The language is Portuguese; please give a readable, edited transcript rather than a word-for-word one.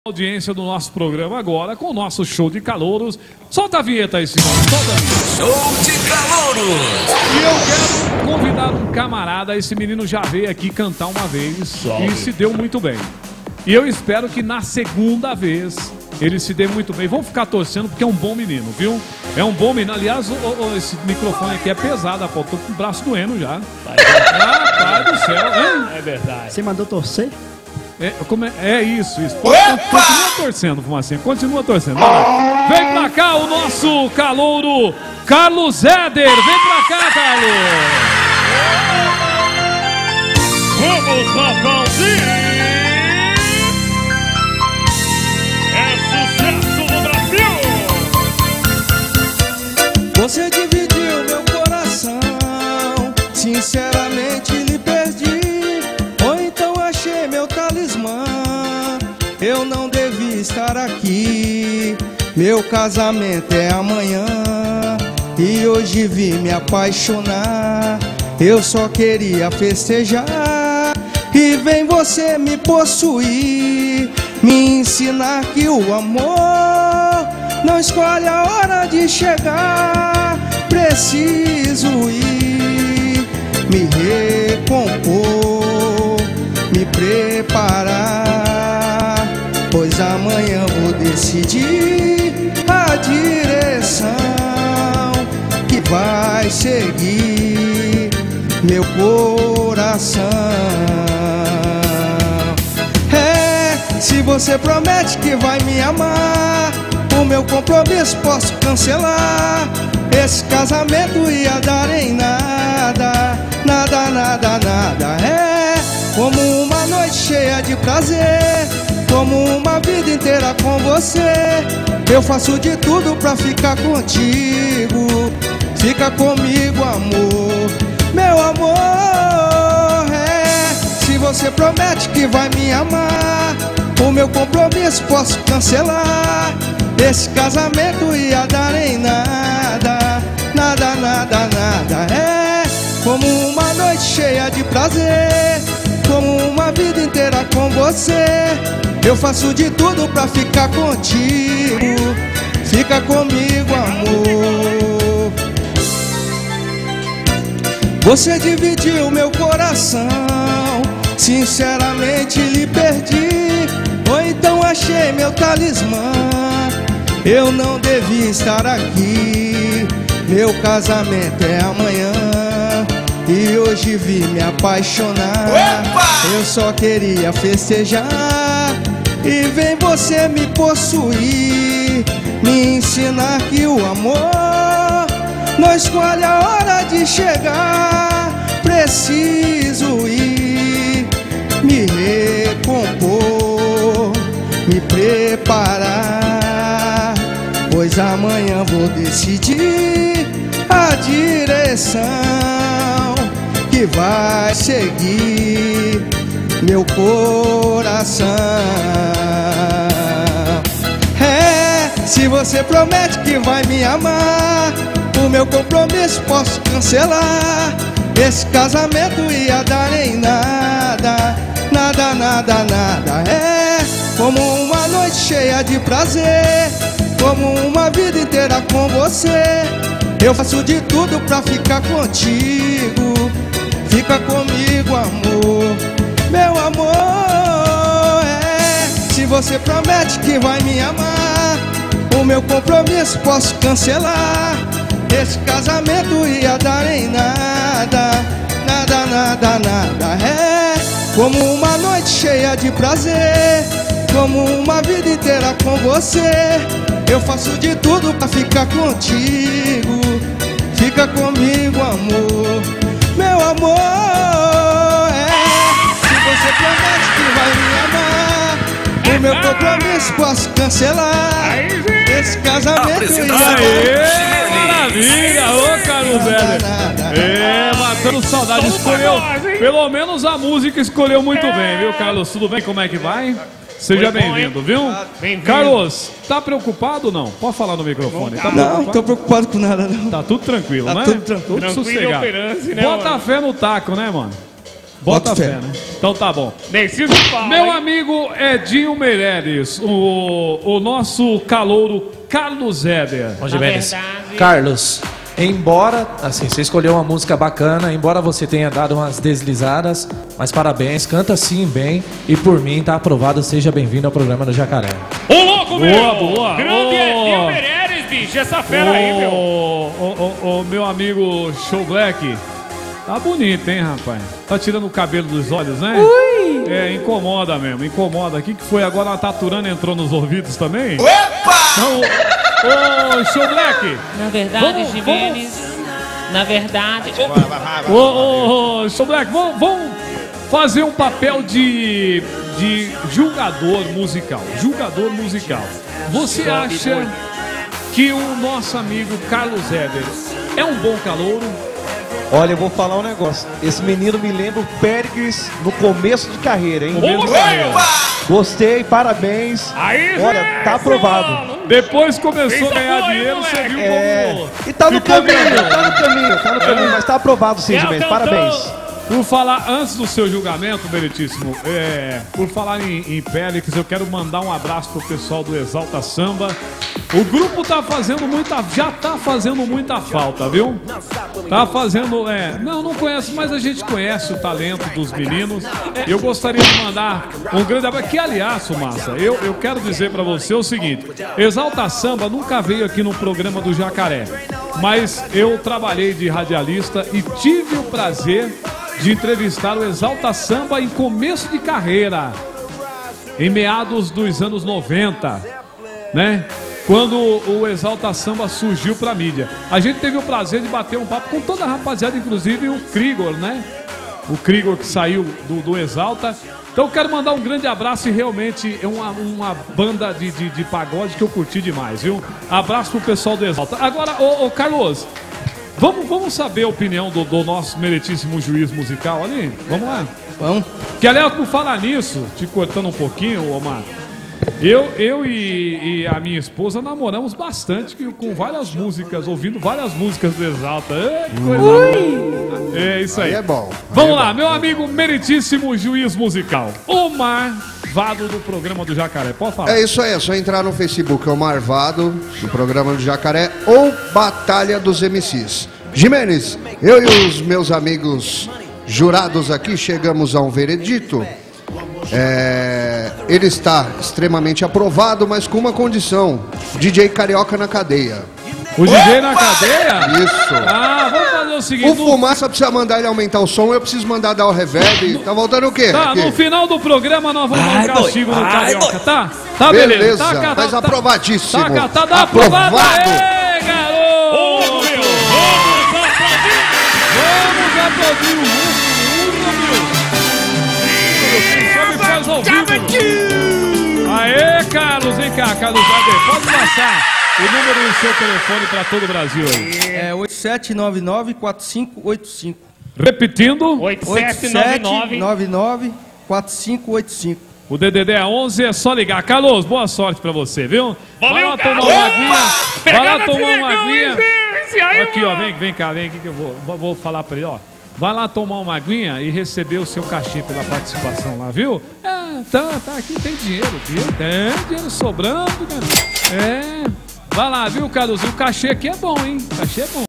Audiência do nosso programa agora com o nosso show de calouros. Solta a vinheta aí, Simão. Solta a vinheta. Show de calouros. E eu quero convidar um camarada. Esse menino já veio aqui cantar uma vez e se deu muito bem. E eu espero que na segunda vez ele se dê muito bem. Vamos ficar torcendo porque é um bom menino, viu? É um bom menino. Aliás, esse microfone aqui é pesado, pô. Tô com o braço doendo já. Rapaz do céu, hein? É verdade. Você mandou torcer? É isso. Continua torcendo, Fumacinha. Continua torcendo. Vem pra cá o nosso calouro Carlos Éder. Vem pra cá, Carlos. Vamos aplaudir. É sucesso no Brasil. Você dividiu meu coração, sinceramente lhe perdi. Ou então achei meu talismã, eu não devia estar aqui. Meu casamento é amanhã e hoje vim me apaixonar. Eu só queria festejar e vem você me possuir, me ensinar que o amor não escolhe a hora de chegar. Preciso ir, me recompor, me preparar, pois amanhã vou decidir a direção que vai seguir meu coração. Se você promete que vai me amar, o meu compromisso posso cancelar. Esse casamento ia dar em nada, nada, nada, nada. É como uma noite cheia de prazer, como uma vida inteira com você. Eu faço de tudo pra ficar contigo. Fica comigo, amor, meu amor. Se você promete que vai me amar, o meu compromisso posso cancelar. Esse casamento ia dar em nada, nada, nada, nada. É como uma noite cheia de prazer, como uma vida inteira com você. Eu faço de tudo pra ficar contigo. Fica comigo, amor. Você dividiu meu coração, sinceramente lhe perdi. Ou então achei meu talismã, eu não devia estar aqui. Meu casamento é amanhã e hoje vim me apaixonar. Eu só queria festejar e vem você me possuir, me ensinar que o amor não escolhe a hora de chegar. Preciso ir, me recompor, me preparar, pois amanhã vou decidir a direção que vai seguir meu coração. Se você promete que vai me amar, o meu compromisso posso cancelar. Esse casamento ia dar em nada, nada, nada, nada. É como uma noite cheia de prazer, como uma vida inteira com você. Eu faço de tudo pra ficar contigo. Fica comigo, amor, meu amor. Se você promete que vai me amar, o meu compromisso posso cancelar. Esse casamento ia dar em nada, nada, nada, nada. É como uma noite cheia de prazer, como uma vida inteira com você. Eu faço de tudo pra ficar contigo. Fica comigo, amor, meu amor. Se você promete que vai me amar, o meu compromisso posso cancelar. Esse casamento ia dar em maravilha, ô Carlos Éder. Matando saudade. Escolheu, pelo menos a música escolheu muito bem, viu, Carlos? Tudo bem? Como é que vai? Seja bem-vindo, viu? Carlos, tá preocupado ou não? Pode falar no microfone. Tá não, tô preocupado com nada, não. Tá tudo tranquilo, tá né? Tudo tranquilo. Tudo sossegado. Bota a fé no taco, né, mano? Bota fé, né? Então tá bom. Preciso falar. Meu amigo Edinho Meireles, o nosso calouro Carlos Éder. Bom, Jimenez. Carlos, embora, assim, você escolheu uma música bacana, embora você tenha dado umas deslizadas, mas parabéns, canta sim bem e por mim tá aprovado, seja bem-vindo ao programa do Jacaré. Ô, louco, meu! Boa. Grande Edinho Meireles, bicho, essa fera aí, meu. O meu amigo Show Black. Tá bonito, hein, rapaz? Tá tirando o cabelo dos olhos, né? Ui! É, incomoda mesmo, incomoda. O que foi agora? A Taturana entrou nos ouvidos também? Opa! Então, ô, Show Black! Na verdade, Jimenez, na verdade... Ô, Show Black, vamos fazer um papel de julgador musical. Julgador musical. Você acha que o nosso amigo Carlos Éder é um bom calouro? Olha, eu vou falar um negócio. Esse menino me lembra o Péricles no começo de carreira, hein? Gostei, parabéns. Aí, olha, tá aprovado. Depois começou a ganhar dinheiro, você viu como... E tá no ficou caminho, grandão. tá no caminho, mas tá aprovado sim, Jimenez. Parabéns. Por falar, antes do seu julgamento, Meritíssimo, por falar em Pélix, eu quero mandar um abraço pro pessoal do Exalta Samba. O grupo já tá fazendo muita falta, viu? Tá fazendo, não conheço, mas a gente conhece o talento dos meninos. Eu gostaria de mandar um grande abraço, que aliás, Massa, eu quero dizer pra você o seguinte, Exalta Samba nunca veio aqui no programa do Jacaré, mas eu trabalhei de radialista e tive o prazer de entrevistar o Exalta Samba em começo de carreira, em meados dos anos 90, né? Quando o Exalta Samba surgiu pra mídia. A gente teve o prazer de bater um papo com toda a rapaziada, inclusive o Krigor, né? O Krigor que saiu do Exalta. Então eu quero mandar um grande abraço e realmente é uma banda de pagode que eu curti demais, viu? Abraço pro pessoal do Exalta. Agora, ô Carlos, vamos saber a opinião do nosso meritíssimo juiz musical ali? Vamos lá. Vamos. Que aliás, por falar nisso, te cortando um pouquinho, Omar, eu e a minha esposa namoramos bastante com várias músicas, ouvindo várias músicas do Exalta. Que coisa boa. É isso aí. É bom. Vamos lá, meu amigo meritíssimo juiz musical, Omar Vado do programa do Jacaré. Pode falar. É isso aí, é só entrar no Facebook, Omar Vado, do programa do Jacaré, ou Batalha dos MCs. Jimenez, eu e os meus amigos jurados aqui chegamos a um veredito. Ele está extremamente aprovado, mas com uma condição: DJ Carioca na cadeia. O DJ na cadeia? Isso. Vamos fazer o seguinte. O Fumaça precisa mandar ele aumentar o som, eu preciso mandar dar o reverb. Tá voltando o quê? Tá, aqui? no final do programa nós vamos dar um castigo no Carioca, tá? Tá, Beleza, Tá, aprovadíssimo. Tá aprovado. Aê, garoto! Vamos aplaudir o Aê, Carlos, vem cá, Carlos Éder, pode passar o número do seu telefone para todo o Brasil aí. É 8799-4585. Repetindo. 8799-4585. O DDD é 11, é só ligar. Carlos, boa sorte pra você, viu? Vai lá tomar uma aguinha. Vai lá tomar uma aguinha. Aqui, ó, vem cá, vem aqui que eu vou falar pra ele, ó. Vai lá tomar uma aguinha e receber o seu cachê pela participação lá, viu? Tá, aqui tem dinheiro, viu? Tem dinheiro sobrando, cara. Vai lá, viu, Carlos? O cachê aqui é bom, hein? O cachê é bom.